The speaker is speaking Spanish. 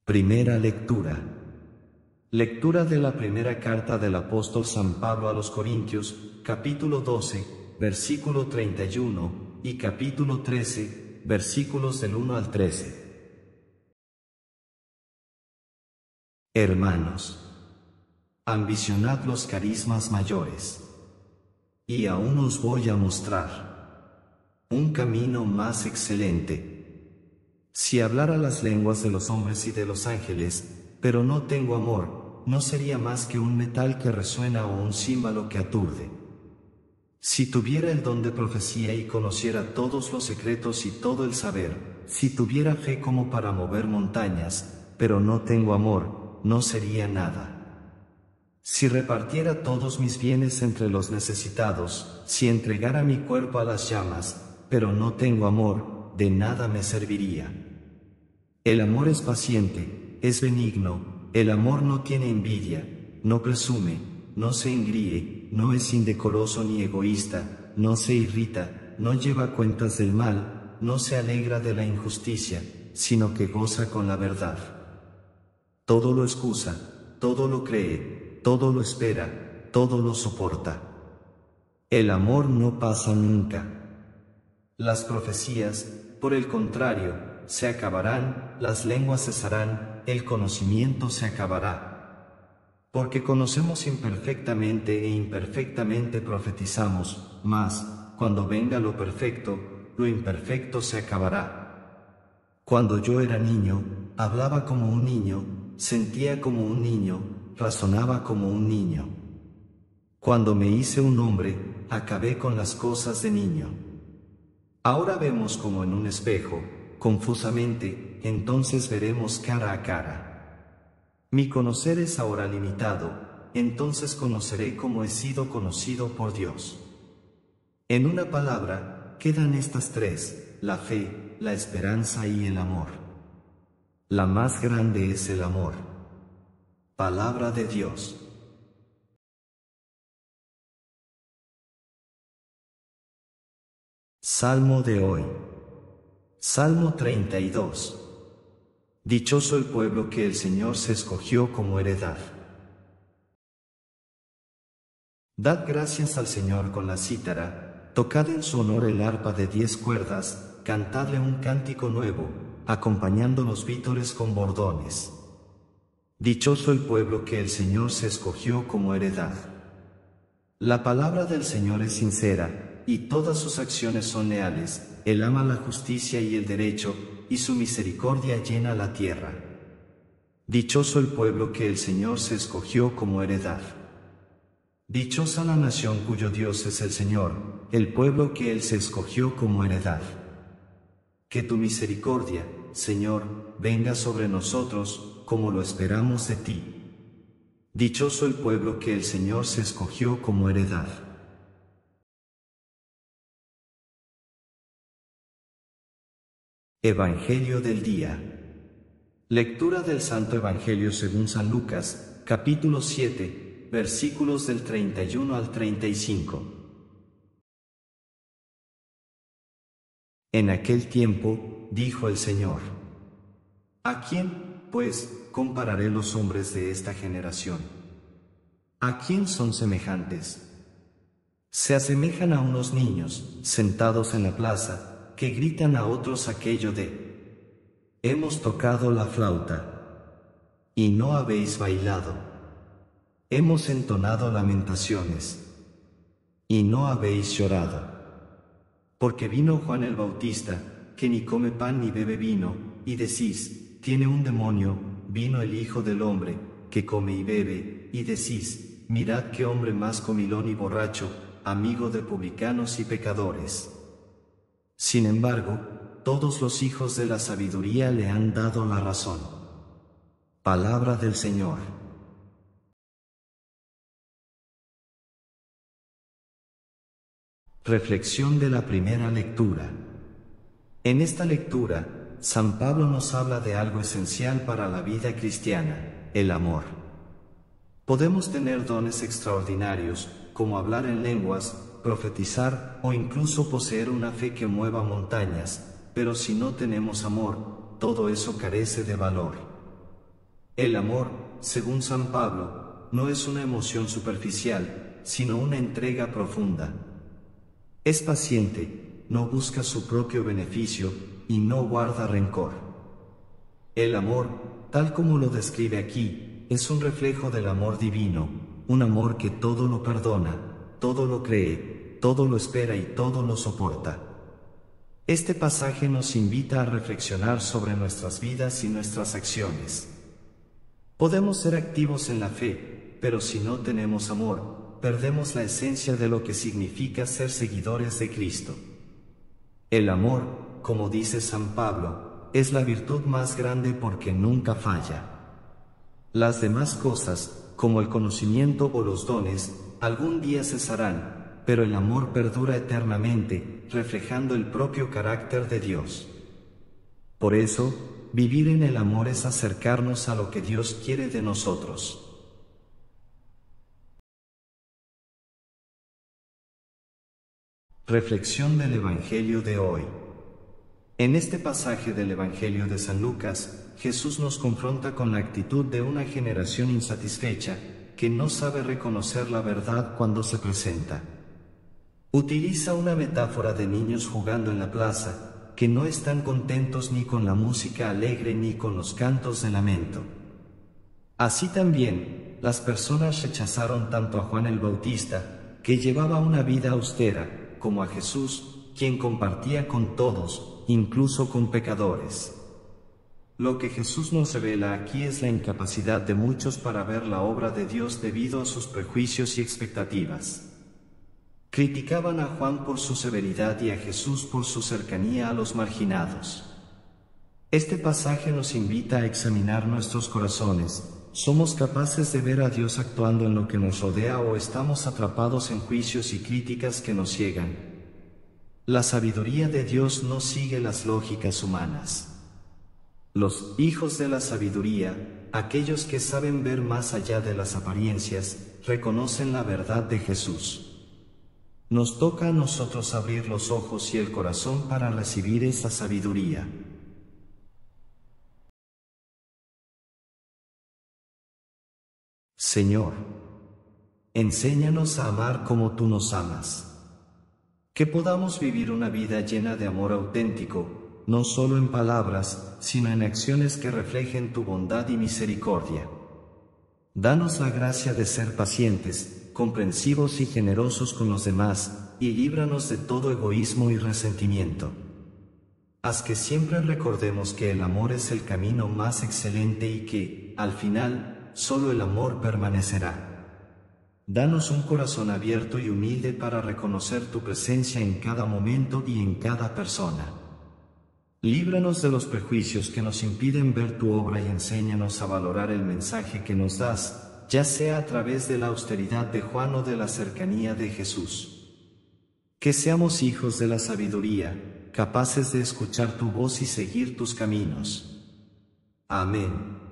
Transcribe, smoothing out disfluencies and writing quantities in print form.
Primera lectura. Lectura de la primera carta del apóstol San Pablo a los Corintios, capítulo 12, versículo 31, y capítulo 13, versículos del 1 al 13. Hermanos, ambicionad los carismas mayores, y aún os voy a mostrar un camino más excelente. Si hablara las lenguas de los hombres y de los ángeles, pero no tengo amor, no sería más que un metal que resuena o un címbalo que aturde. Si tuviera el don de profecía y conociera todos los secretos y todo el saber, si tuviera fe como para mover montañas, pero no tengo amor, no sería nada. Si repartiera todos mis bienes entre los necesitados, si entregara mi cuerpo a las llamas, pero no tengo amor, de nada me serviría. El amor es paciente, es benigno, el amor no tiene envidia, no presume, no se engríe, no es indecoroso ni egoísta, no se irrita, no lleva cuentas del mal, no se alegra de la injusticia, sino que goza con la verdad. Todo lo excusa, todo lo cree, todo lo espera, todo lo soporta. El amor no pasa nunca. Las profecías, por el contrario, se acabarán, las lenguas cesarán, el conocimiento se acabará. Porque conocemos imperfectamente e imperfectamente profetizamos, mas, cuando venga lo perfecto, lo imperfecto se acabará. Cuando yo era niño, hablaba como un niño, sentía como un niño, razonaba como un niño. Cuando me hice un hombre, acabé con las cosas de niño. Ahora vemos como en un espejo, confusamente, entonces veremos cara a cara. Mi conocer es ahora limitado, entonces conoceré como he sido conocido por Dios. En una palabra, quedan estas tres: la fe, la esperanza y el amor. La más grande es el amor. Palabra de Dios. Salmo de hoy. Salmo 32. Dichoso el pueblo que el Señor se escogió como heredad. Dad gracias al Señor con la cítara, tocad en su honor el arpa de 10 cuerdas, cantadle un cántico nuevo, acompañando los vítores con bordones. Dichoso el pueblo que el Señor se escogió como heredad. La palabra del Señor es sincera, y todas sus acciones son leales. Él ama la justicia y el derecho, y su misericordia llena la tierra. Dichoso el pueblo que el Señor se escogió como heredad. Dichosa la nación cuyo Dios es el Señor, el pueblo que Él se escogió como heredad. Que tu misericordia, Señor, venga sobre nosotros, como lo esperamos de ti. Dichoso el pueblo que el Señor se escogió como heredad. Evangelio del día. Lectura del Santo Evangelio según San Lucas, capítulo 7, versículos del 31 al 35. En aquel tiempo, dijo el Señor: ¿A quién, pues, compararé los hombres de esta generación? ¿A quién son semejantes? Se asemejan a unos niños, sentados en la plaza, que gritan a otros aquello de: hemos tocado la flauta, y no habéis bailado. Hemos entonado lamentaciones, y no habéis llorado. Porque vino Juan el Bautista, que ni come pan ni bebe vino, y decís: tiene un demonio. Vino el Hijo del Hombre, que come y bebe, y decís: mirad qué hombre más comilón y borracho, amigo de publicanos y pecadores. Sin embargo, todos los hijos de la sabiduría le han dado la razón. Palabra del Señor. Reflexión de la primera lectura. En esta lectura, San Pablo nos habla de algo esencial para la vida cristiana: el amor. Podemos tener dones extraordinarios, como hablar en lenguas, profetizar o incluso poseer una fe que mueva montañas, pero si no tenemos amor, todo eso carece de valor. El amor, según San Pablo, no es una emoción superficial, sino una entrega profunda. Es paciente, no busca su propio beneficio, y no guarda rencor. El amor, tal como lo describe aquí, es un reflejo del amor divino, un amor que todo lo perdona, todo lo cree, todo lo espera y todo lo soporta. Este pasaje nos invita a reflexionar sobre nuestras vidas y nuestras acciones. Podemos ser activos en la fe, pero si no tenemos amor, perdemos la esencia de lo que significa ser seguidores de Cristo. El amor, como dice San Pablo, es la virtud más grande porque nunca falla. Las demás cosas, como el conocimiento o los dones, algún día cesarán, pero el amor perdura eternamente, reflejando el propio carácter de Dios. Por eso, vivir en el amor es acercarnos a lo que Dios quiere de nosotros. Reflexión del Evangelio de hoy. En este pasaje del Evangelio de San Lucas, Jesús nos confronta con la actitud de una generación insatisfecha, que no sabe reconocer la verdad cuando se presenta. Utiliza una metáfora de niños jugando en la plaza, que no están contentos ni con la música alegre ni con los cantos de lamento. Así también, las personas rechazaron tanto a Juan el Bautista, que llevaba una vida austera, como a Jesús, quien compartía con todos, incluso con pecadores. Lo que Jesús nos revela aquí es la incapacidad de muchos para ver la obra de Dios debido a sus prejuicios y expectativas. Criticaban a Juan por su severidad y a Jesús por su cercanía a los marginados. Este pasaje nos invita a examinar nuestros corazones. ¿Somos capaces de ver a Dios actuando en lo que nos rodea o estamos atrapados en juicios y críticas que nos ciegan? La sabiduría de Dios no sigue las lógicas humanas. Los hijos de la sabiduría, aquellos que saben ver más allá de las apariencias, reconocen la verdad de Jesús. Nos toca a nosotros abrir los ojos y el corazón para recibir esa sabiduría. Señor, enséñanos a amar como tú nos amas. Que podamos vivir una vida llena de amor auténtico, no solo en palabras, sino en acciones que reflejen tu bondad y misericordia. Danos la gracia de ser pacientes, comprensivos y generosos con los demás, y líbranos de todo egoísmo y resentimiento. Haz que siempre recordemos que el amor es el camino más excelente y que, al final, solo el amor permanecerá. Danos un corazón abierto y humilde para reconocer tu presencia en cada momento y en cada persona. Líbranos de los prejuicios que nos impiden ver tu obra y enséñanos a valorar el mensaje que nos das, ya sea a través de la austeridad de Juan o de la cercanía de Jesús. Que seamos hijos de la sabiduría, capaces de escuchar tu voz y seguir tus caminos. Amén.